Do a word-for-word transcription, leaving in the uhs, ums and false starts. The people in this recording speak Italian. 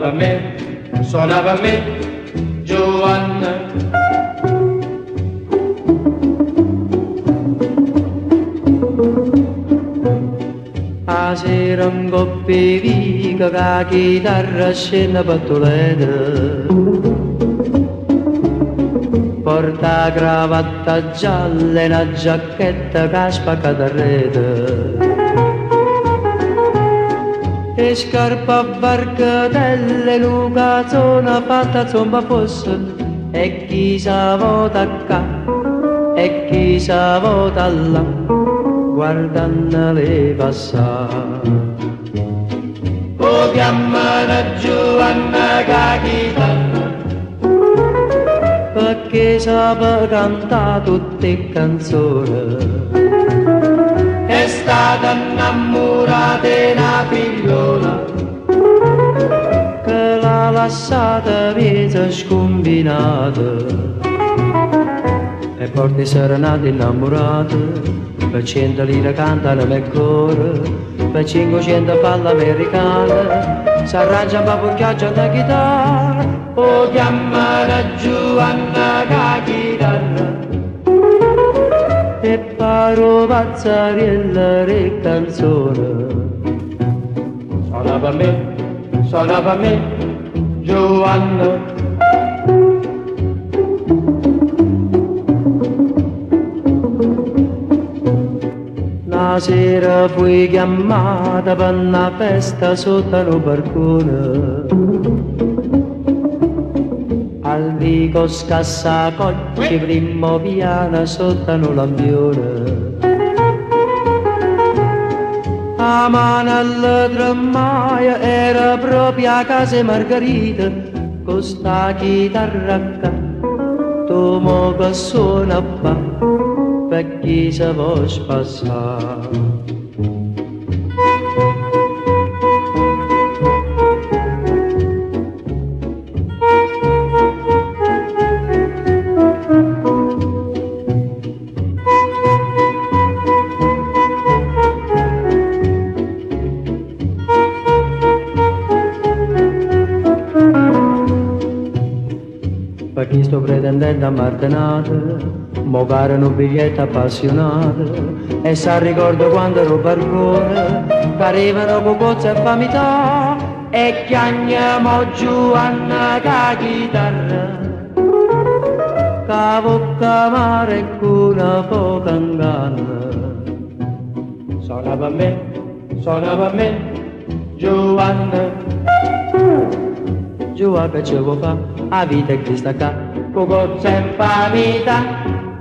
suonava a me, suonava a me, Giovanna. A sera un coppia vica che la chitarra scende pattoletta, porta cravatta gialla e una giacchetta che spacca da rete, e scarpa a barcatelle, una zona fatta zomba fosse, e chi sa vota qua, e chi sa vota là, guardando le passare. O chiamano Giovanna che chitarra, perché sapeva cantare tutte le canzoni. È stata innamorata di una figliola che l'ha lasciata mezza scombinata, e porti serenate innamorate per cento lire cantano nel cuore, per cinquecento palle americane s'arrangia per pucchiaccia da chitarra. O chiamano Giovanna che chitarra, e paro pazzariella e canzone. Suona per me, suona per me, Giovanna. Una sera fui chiamata per una festa sotto un balcone, al vico scassa cocci primo piano sotto un lampione. A mano alla tramaia era proprio a casa Margherita, con sta chitarra qua, tu mo che suona fa, per chi se vuoi spassare. Per chi sto pretendendo a martenate, mo caro un biglietto appassionato, e sa ricordo quando ero barcone, che arrivano con cozze e famità, e chiamiamo Giovanna che chitarra, che bocca mare e con una poca inganna. Suona per me, suona per me, Giovanna. Giovanna che ce vuoi fare, la vita è questa qua, con cozze e famità.